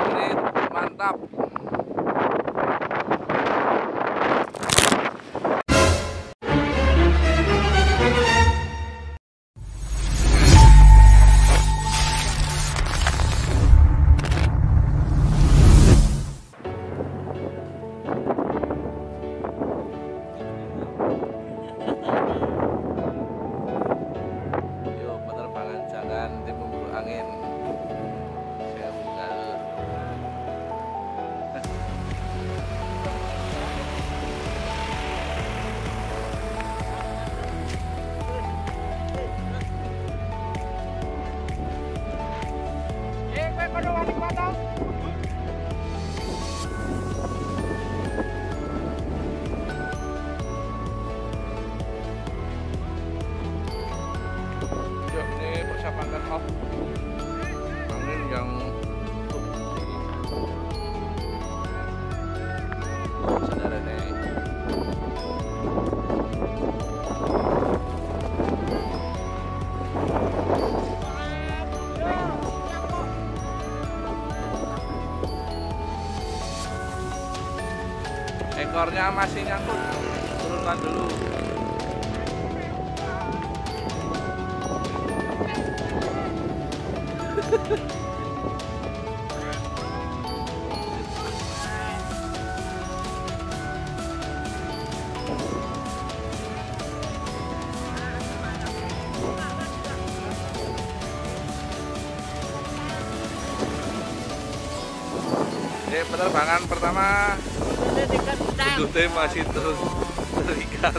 menit, mantap. Yuk, penerbangan jangan tim pemburu angin. Saya buka dulu. Yuk, ini persiapan cut off angin yang saudara nih. Ekornya masih nyangkut, turunkan dulu. Oke, penerbangan pertama buntutnya masih terus terikat.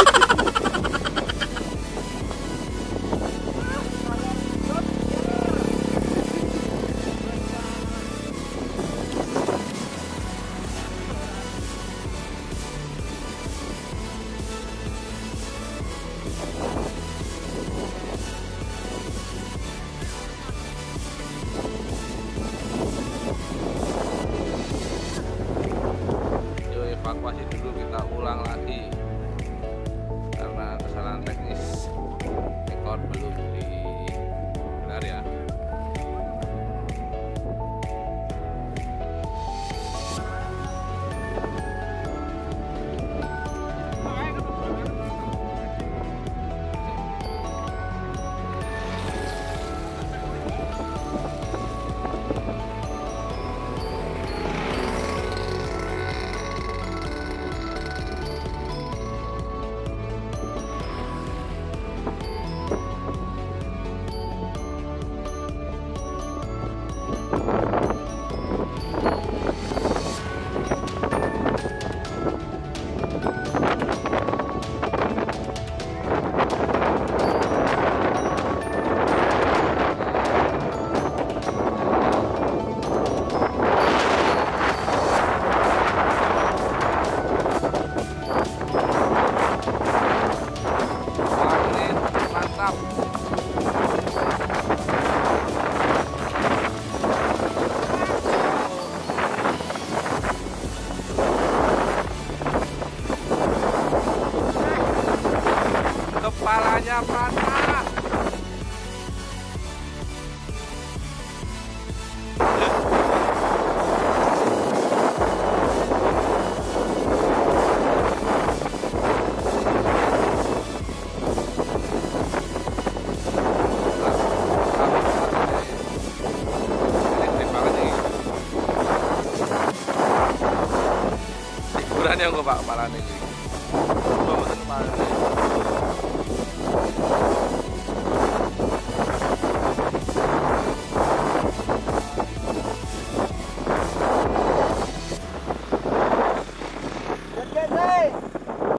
Evakuasi dulu, kita ulang lagi karena kesalahan teknis, ekor belum dibenar ya. Kepalanya patah. Hiburan yang gue pak kepala ini. Gue mau kepala ini.